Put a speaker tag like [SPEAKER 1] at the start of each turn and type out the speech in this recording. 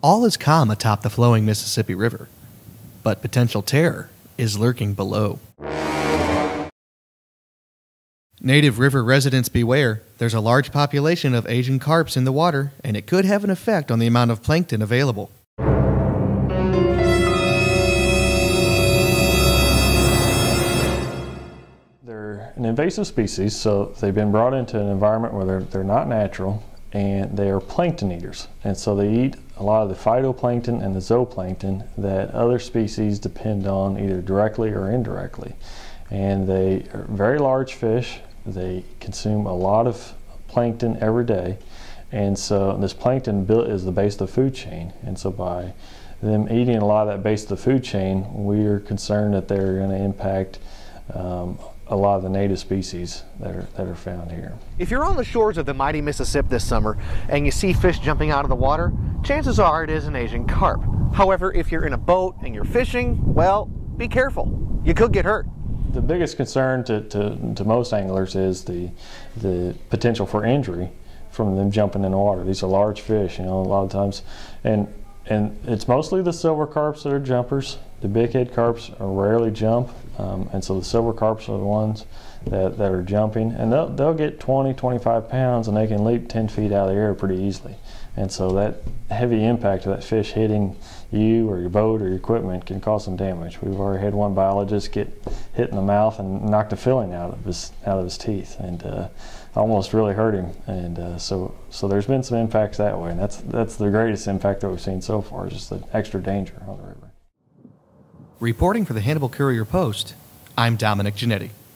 [SPEAKER 1] All is calm atop the flowing Mississippi River, but potential terror is lurking below. Native river residents beware. There's a large population of Asian carps in the water, and it could have an effect on the amount of plankton available.
[SPEAKER 2] They're an invasive species, so they've been brought into an environment where they're not natural, and they are plankton eaters. And so they eat a lot of the phytoplankton and the zooplankton that other species depend on either directly or indirectly. And they are very large fish. They consume a lot of plankton every day. And so this plankton is the base of the food chain. And so by them eating a lot of that base of the food chain, we are concerned that they're going to impact a lot of the native species that are found here.
[SPEAKER 3] If you're on the shores of the mighty Mississippi this summer and you see fish jumping out of the water, chances are it is an Asian carp. However, if you're in a boat and you're fishing, well, be careful. You could get hurt.
[SPEAKER 2] The biggest concern to most anglers is the potential for injury from them jumping in the water. These are large fish, a lot of times, and it's mostly the silver carps that are jumpers. The bighead carps rarely jump, and so the silver carps are the ones that are jumping, and they'll get 20, 25 pounds, and they can leap 10 feet out of the air pretty easily. And so that heavy impact of that fish hitting you or your boat or your equipment can cause some damage. We've already had one biologist get hit in the mouth and knock the filling out of his teeth, and almost really hurt him. And so there's been some impacts that way, and that's the greatest impact that we've seen so far, is just the extra danger on the river.
[SPEAKER 1] Reporting for the Hannibal Courier Post, I'm Dominic Giannetti.